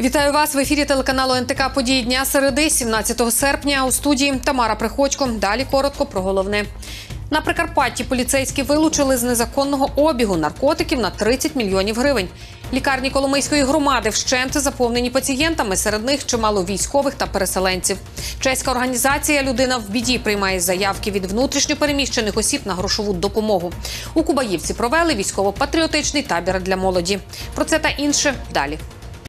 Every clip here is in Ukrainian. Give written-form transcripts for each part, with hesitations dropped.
Вітаю вас в ефірі телеканалу НТК «Події дня» середи, 17 серпня. У студії Тамара Приходько. Далі коротко про головне. На Прикарпатті поліцейські вилучили з незаконного обігу наркотиків на 30 мільйонів гривень. Лікарні Коломийської громади вщент заповнені пацієнтами, серед них чимало військових та переселенців. Чеська організація «Людина в біді» приймає заявки від внутрішньо переміщених осіб на грошову допомогу. У Кубаївці провели військово-патріотичний табір для молоді. Про це та інше далі.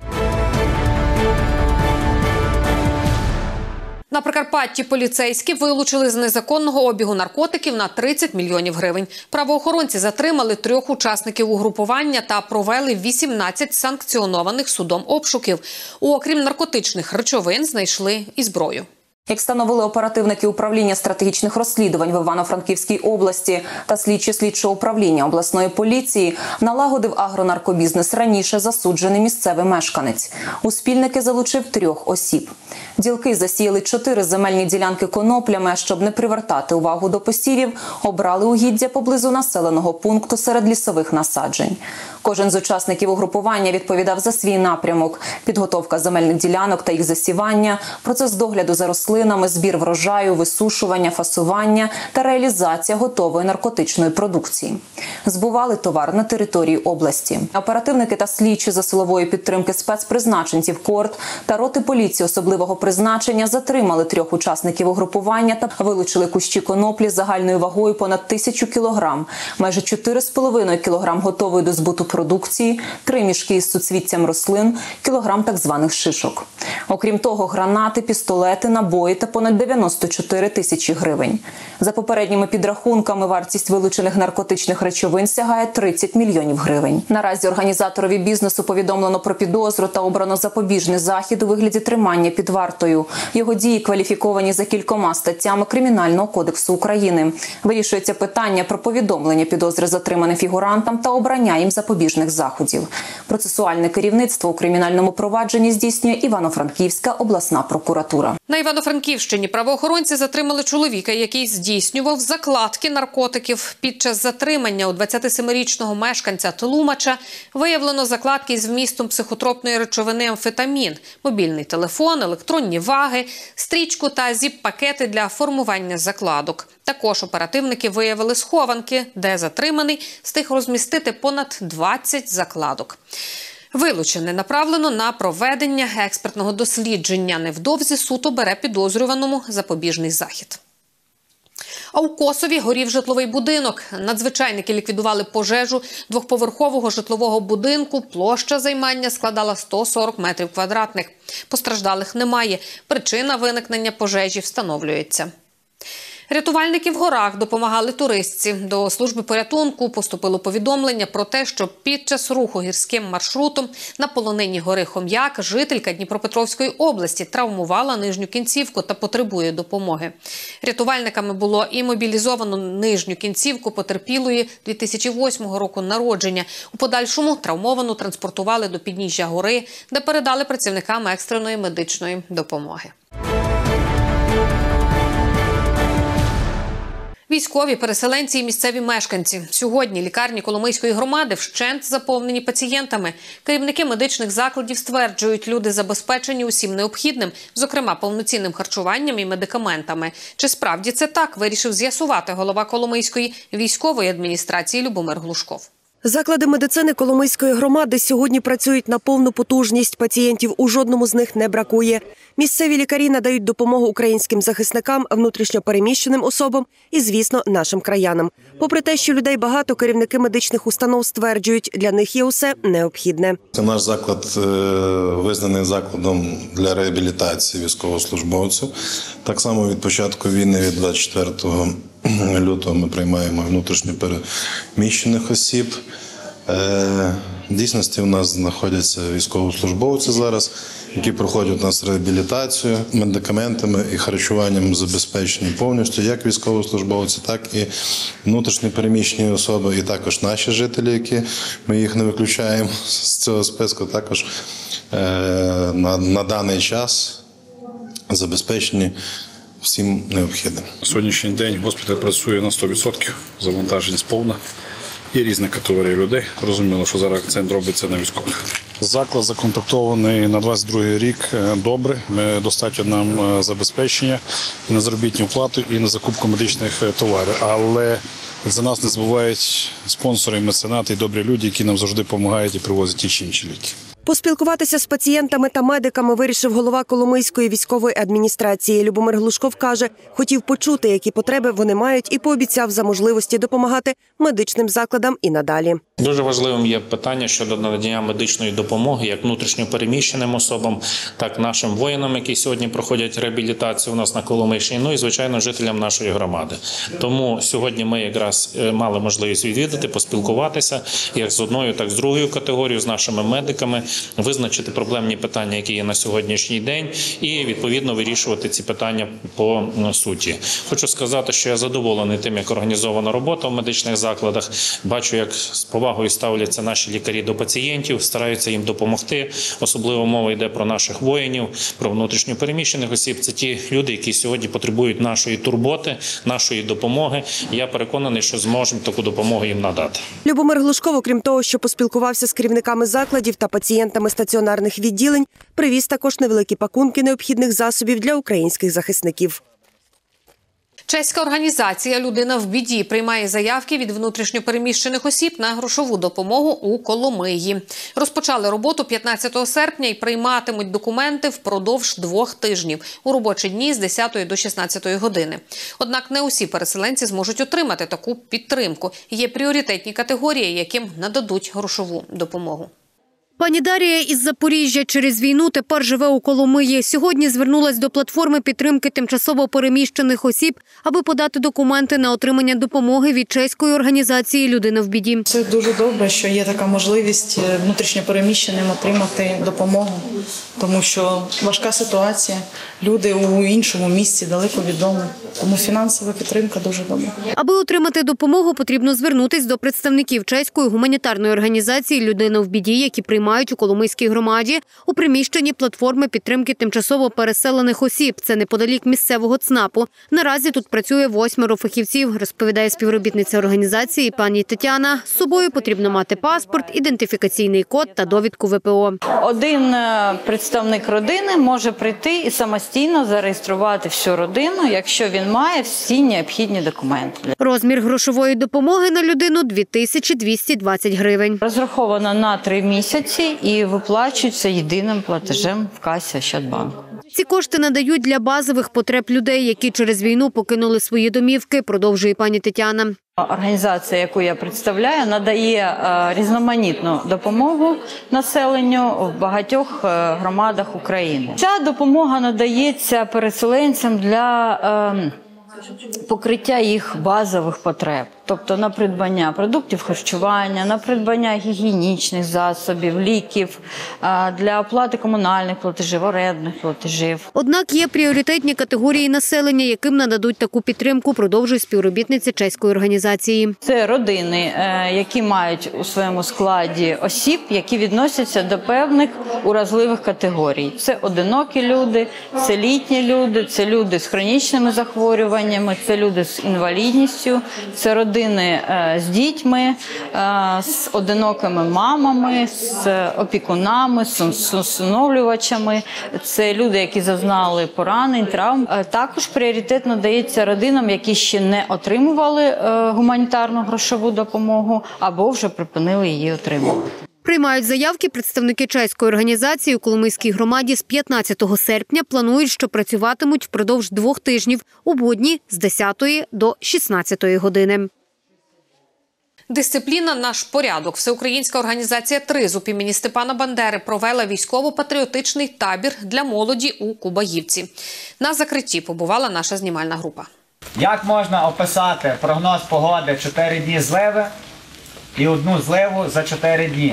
На Прикарпатті поліцейські вилучили з незаконного обігу наркотиків на 30 мільйонів гривень. Правоохоронці затримали 3 учасників угрупування та провели 18 санкціонованих судом обшуків. Окрім наркотичних речовин, знайшли і зброю. Як встановили оперативники управління стратегічних розслідувань в Івано-Франківській області та слідчі слідчого управління обласної поліції, налагодив агронаркобізнес раніше засуджений місцевий мешканець. У спільники залучив 3 осіб. Ділки засіяли 4 земельні ділянки коноплями, щоб не привертати увагу до посівів, обрали угіддя поблизу населеного пункту серед лісових насаджень. Кожен з учасників угрупування відповідав за свій напрямок – підготовка земельних ділянок та їх засівання, процес догляду за рослинами, збір врожаю, висушування, фасування та реалізація готової наркотичної продукції. Збували товар на території області. Оперативники та слідчі за силової підтримки спецпризначенців КОРД та роти поліції особливого призначення затримали 3 учасників угрупування та вилучили кущі коноплі загальною вагою понад 1000 кілограм, майже 4,5 кілограм готової до збуту продукції, 3 мішки із суцвіттям рослин, кілограм так званих шишок. Окрім того, гранати, пістолети, набої та понад 94 тисячі гривень. За попередніми підрахунками, вартість вилучених наркотичних речовин сягає 30 мільйонів гривень. Наразі організаторові бізнесу повідомлено про підозру та обрано запобіжний захід у вигляді тримання під вартою. Його дії кваліфіковані за кількома статтями Кримінального кодексу України. Вирішується питання про повідомлення підозри затриманим фігурантам та обрання їм запобіжних заходів. Процесуальне керівництво у кримінальному провадженні здійснює Івано-Франківська обласна прокуратура. На Івано-Франківщині правоохоронці затримали чоловіка, який здійснював закладки наркотиків. Під час затримання у 27-річного мешканця Тлумача виявлено закладки з вмістом психотропної речовини амфетамін, мобільний телефон, електронні ваги, стрічку та зіп-пакети для формування закладок. Також оперативники виявили схованки, де затриманий встиг розмістити понад 20 закладок. Вилучене направлено на проведення експертного дослідження. Невдовзі суд обере підозрюваному запобіжний захід. А у Косові горів житловий будинок. Надзвичайники ліквідували пожежу 2-поверхового житлового будинку. Площа займання складала 140 метрів квадратних. Постраждалих немає. Причина виникнення пожежі встановлюється. Рятувальники в горах допомагали туристці. До служби порятунку поступило повідомлення про те, що під час руху гірським маршрутом на полонині гори Хом'як жителька Дніпропетровської області травмувала нижню кінцівку та потребує допомоги. Рятувальниками було і мобілізовано нижню кінцівку потерпілої 2008 року народження. У подальшому травмовану транспортували до підніжжя гори, де передали працівникам екстреної медичної допомоги. Військові, переселенці і місцеві мешканці. Сьогодні лікарні Коломийської громади вщент заповнені пацієнтами. Керівники медичних закладів стверджують, люди забезпечені усім необхідним, зокрема повноцінним харчуванням і медикаментами. Чи справді це так, вирішив з'ясувати голова Коломийської військової адміністрації Любомир Глушков. Заклади медицини Коломийської громади сьогодні працюють на повну потужність. Пацієнтів у жодному з них не бракує. Місцеві лікарі надають допомогу українським захисникам, внутрішньо переміщеним особам і, звісно, нашим краянам. Попри те, що людей багато, керівники медичних установ стверджують, для них є усе необхідне. Це наш заклад визнаний закладом для реабілітації військовослужбовців. Так само від початку війни, від 24 лютого, ми приймаємо внутрішньо переміщених осіб. В дійсності у нас знаходяться військовослужбовці зараз, які проходять у нас реабілітацію, медикаментами і харчуванням забезпечені повністю, як військовослужбовці, так і внутрішньо переміщені особи, і також наші жителі, які ми їх не виключаємо з цього списку, також на даний час забезпечені всім необхідним. На сьогоднішній день госпіталь працює на 100%, завантаженість повна. Є різні категорії людей. Розуміло, що зараз акцент робиться на військових. Заклад законтрактований на 22-й рік добре. Достатньо нам забезпечення і на заробітну плату, і на закупку медичних товарів. Але за нас не забувають спонсори, меценати і добрі люди, які нам завжди допомагають і привозять ті чи інші ліки. Поспілкуватися з пацієнтами та медиками вирішив голова Коломийської військової адміністрації. Любомир Глушков каже, хотів почути, які потреби вони мають, і пообіцяв за можливості допомагати медичним закладам і надалі. Дуже важливим є питання щодо надання медичної допомоги як внутрішньо переміщеним особам, так і нашим воїнам, які сьогодні проходять реабілітацію у нас на Коломийщині, ну і, звичайно, жителям нашої громади. Тому сьогодні ми якраз мали можливість відвідати, поспілкуватися як з одною, так і з другою категорією, з нашими медиками, визначити проблемні питання, які є на сьогоднішній день, і, відповідно, вирішувати ці питання по суті. Хочу сказати, що я задоволений тим, як організована робота в медичних закладах. Бачу, як з повагою ставляться наші лікарі до пацієнтів, стараються їм допомогти. Особливо мова йде про наших воїнів, про внутрішньо переміщених осіб. Це ті люди, які сьогодні потребують нашої турботи, нашої допомоги. Я переконаний, що зможемо таку допомогу їм надати. Любомир Глушков, окрім того, що поспілкувався з керівниками закладів та пацієнтами стаціонарних відділень, привіз також невеликі пакунки необхідних засобів для українських захисників. Чеська організація «Людина в біді» приймає заявки від внутрішньопереміщених осіб на грошову допомогу у Коломиї. Розпочали роботу 15 серпня і прийматимуть документи впродовж 2 тижнів у робочі дні з 10 до 16 години. Однак не усі переселенці зможуть отримати таку підтримку. Є пріоритетні категорії, яким нададуть грошову допомогу. Пані Дарія із Запоріжжя через війну тепер живе у Коломиї. Сьогодні звернулась до платформи підтримки тимчасово переміщених осіб, аби подати документи на отримання допомоги від чеської організації «Людина в біді». Це дуже добре, що є така можливість внутрішньопереміщеним отримати допомогу, тому що важка ситуація, люди у іншому місці, далеко від дому. Тому фінансова підтримка дуже добра. Аби отримати допомогу, потрібно звернутися до представників чеської гуманітарної організації «Людина в біді», які приймають у Коломийській громаді у приміщенні платформи підтримки тимчасово переселених осіб. Це неподалік місцевого ЦНАПу. Наразі тут працює 8 фахівців, розповідає співробітниця організації пані Тетяна. З собою потрібно мати паспорт, ідентифікаційний код та довідку ВПО. Один представник родини може прийти і самостійно зареєструвати всю родину, якщо він має всі необхідні документи. Розмір грошової допомоги на людину – 2220 гривень. Розраховано на 3 місяці і виплачується єдиним платежем в касі Ощадбанку. Ці кошти надають для базових потреб людей, які через війну покинули свої домівки, продовжує пані Тетяна. Організація, яку я представляю, надає різноманітну допомогу населенню в багатьох громадах України. Ця допомога надається переселенцям для покриття їх базових потреб, тобто на придбання продуктів харчування, на придбання гігієнічних засобів, ліків, для оплати комунальних платежів, орендних платежів. Однак є пріоритетні категорії населення, яким нададуть таку підтримку, продовжує співробітниця чеської організації. Це родини, які мають у своєму складі осіб, які відносяться до певних уразливих категорій. Це одинокі люди, це літні люди, це люди з хронічними захворюваннями, це люди з інвалідністю, це родини з дітьми, з одинокими мамами, з опікунами, з усиновлювачами. Це люди, які зазнали поранень, травм. Також пріоритет надається родинам, які ще не отримували гуманітарну грошову допомогу або вже припинили її отримувати. Приймають заявки представники чеської організації у Коломийській громаді з 15 серпня. Планують, що працюватимуть впродовж 2 тижнів у будні з 10 до 16 години. Дисципліна – наш порядок. Всеукраїнська організація «Тризуб» імені Степана Бандери провела військово-патріотичний табір для молоді у Кубаївці. На закритті побувала наша знімальна група. Як можна описати прогноз погоди 4 дні зливи і 1 зливу за 4 дні?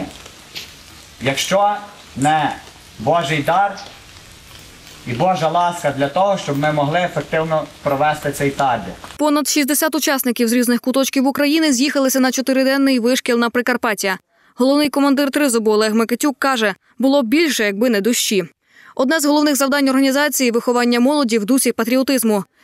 Якщо не Божий дар і Божа ласка для того, щоб ми могли ефективно провести цей табір. Понад 60 учасників з різних куточків України з'їхалися на 4-денний вишкіл на Прикарпаття. Головний командир Тризубу Олег Микитюк каже, було б більше, якби не дощі. Одне з головних завдань організації – виховання молоді в дусі патріотизму.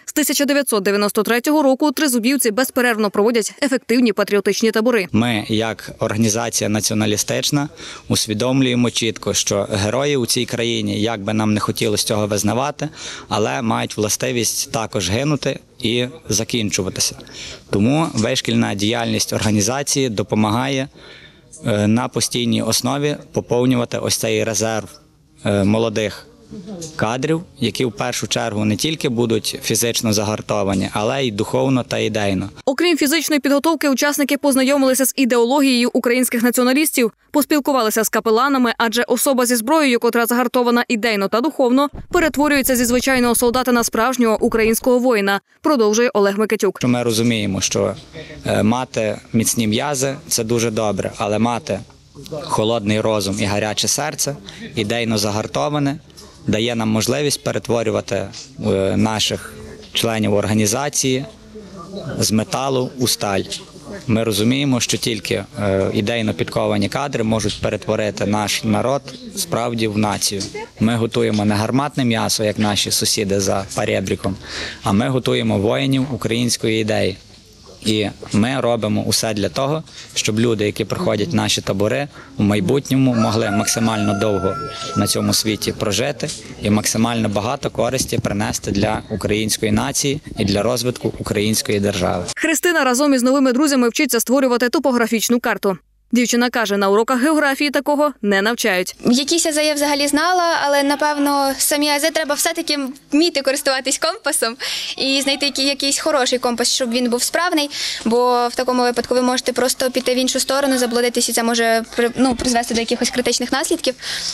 З 1993 року тризубівці безперервно проводять ефективні патріотичні табори. Ми, як організація націоналістична, усвідомлюємо чітко, що герої у цій країні, як би нам не хотілося цього визнавати, але мають властивість також гинути і закінчуватися. Тому вишкільна діяльність організації допомагає на постійній основі поповнювати ось цей резерв молодих кадрів, які в першу чергу не тільки будуть фізично загартовані, але й духовно та ідейно. Окрім фізичної підготовки, учасники познайомилися з ідеологією українських націоналістів, поспілкувалися з капеланами, адже особа зі зброєю, котра загартована ідейно та духовно, перетворюється зі звичайного солдата на справжнього українського воїна, продовжує Олег Микитюк. Ми розуміємо, що мати міцні м'язи – це дуже добре, але мати холодний розум і гаряче серце, ідейно загартоване, дає нам можливість перетворювати наших членів організації з металу у сталь. Ми розуміємо, що тільки ідейно підковані кадри можуть перетворити наш народ справді в націю. Ми готуємо не гарматне м'ясо, як наші сусіди за перебріком, а ми готуємо воїнів української ідеї. І ми робимо усе для того, щоб люди, які приходять в наші табори, у майбутньому могли максимально довго на цьому світі прожити і максимально багато користі принести для української нації і для розвитку української держави. Христина разом із новими друзями вчиться створювати топографічну карту. Дівчина каже, на уроках географії такого не навчають. Якісь ази я взагалі знала, але, напевно, самі ази треба все-таки вміти користуватись компасом і знайти якийсь хороший компас, щоб він був справний, бо в такому випадку ви можете просто піти в іншу сторону, заблудитись, і це може призвести до якихось критичних наслідків.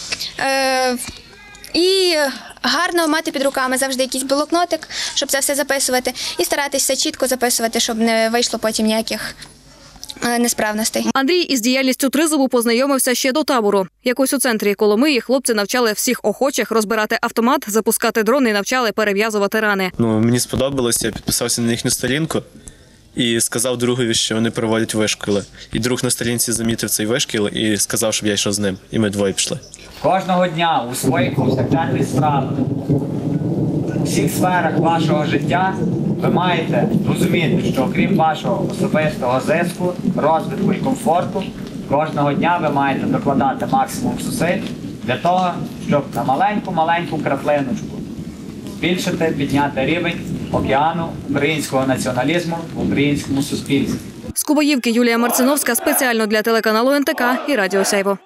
І гарно мати під руками завжди якийсь блокнотик, щоб це все записувати, і старатися чітко записувати, щоб не вийшло потім ніяких несправностей. Андрій із діяльністю тризубу познайомився ще до табору. Якось у центрі Коломиї хлопці навчали всіх охочих розбирати автомат, запускати дрони і навчали перев'язувати рани. Мені сподобалося, я підписався на їхню сторінку і сказав другові, що вони проводять вишкіли. І друг на сторінці замітив цей вишкіл і сказав, щоб я йшов з ним. І ми двоє пішли. Кожного дня у своїх повсякденних справах, у всіх сферах вашого життя ви маєте розуміти, що окрім вашого особистого зиску, розвитку і комфорту, кожного дня ви маєте докладати максимум зусиль для того, щоб на маленьку краплиночку збільшити, підняти рівень океану українського націоналізму в українському суспільстві. З Кубаївки Юлія Марциновська спеціально для телеканалу НТК і Радіо Сяйво.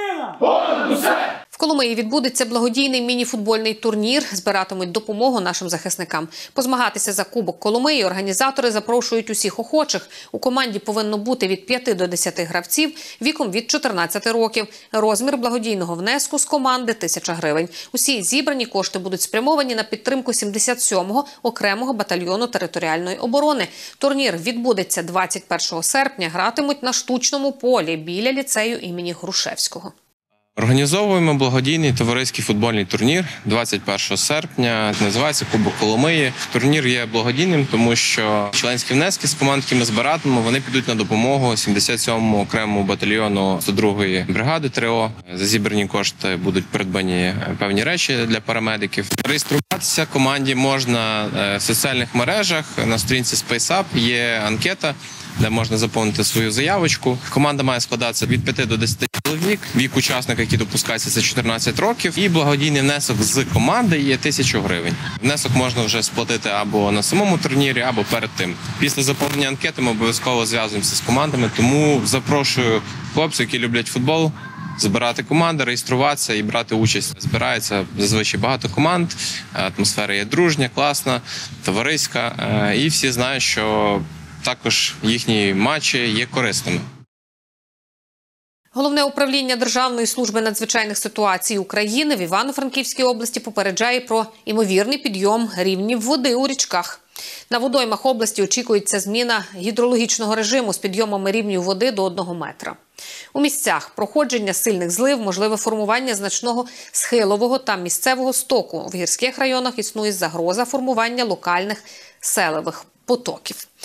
В Коломиї відбудеться благодійний міні-футбольний турнір. Збиратимуть допомогу нашим захисникам. Позмагатися за Кубок Коломиї організатори запрошують усіх охочих. У команді повинно бути від 5 до 10 гравців віком від 14 років. Розмір благодійного внеску з команди – 1000 гривень. Усі зібрані кошти будуть спрямовані на підтримку 77-го окремого батальйону територіальної оборони. Турнір відбудеться 21 серпня. Гратимуть на штучному полі біля ліцею імені Грушевського. Організовуємо благодійний товариський футбольний турнір 21 серпня. Називається Кубок Коломиї. Турнір є благодійним, тому що членські внески з команд, які ми збиратимемо, вони підуть на допомогу 77-му окремому батальйону 102-ї бригади ТРО. За зібрані кошти будуть придбані певні речі для парамедиків. Реєструватися команді можна в соціальних мережах. На сторінці SpaceUp є анкета, де можна заповнити свою заявочку. Команда має складатися від 5 до 10 чоловік. Вік учасника, який допускається, це 14 років. І благодійний внесок з команди є 1000 гривень. Внесок можна вже сплатити або на самому турнірі, або перед тим. Після заповнення анкети ми обов'язково зв'язуємося з командами, тому запрошую хлопців, які люблять футбол, збирати команди, реєструватися і брати участь. Збирається зазвичай багато команд, атмосфера є дружня, класна, товариська. І всі знають, що також їхні матчі є корисними. Головне управління Державної служби надзвичайних ситуацій України в Івано-Франківській області попереджає про імовірний підйом рівнів води у річках. На водоймах області очікується зміна гідрологічного режиму з підйомами рівнів води до 1 метра. У місцях проходження сильних злив можливе формування значного схилового та місцевого стоку. В гірських районах існує загроза формування локальних селевих потоків.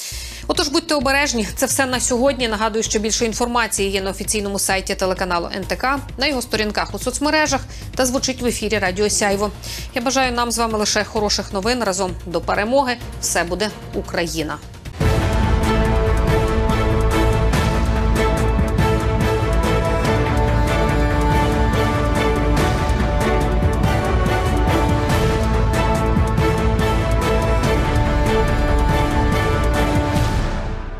Отож, будьте обережні. Це все на сьогодні. Нагадую, що більше інформації є на офіційному сайті телеканалу НТК, на його сторінках у соцмережах та звучить в ефірі Радіо Сяйво. Я бажаю нам з вами лише хороших новин. Разом до перемоги. Все буде Україна.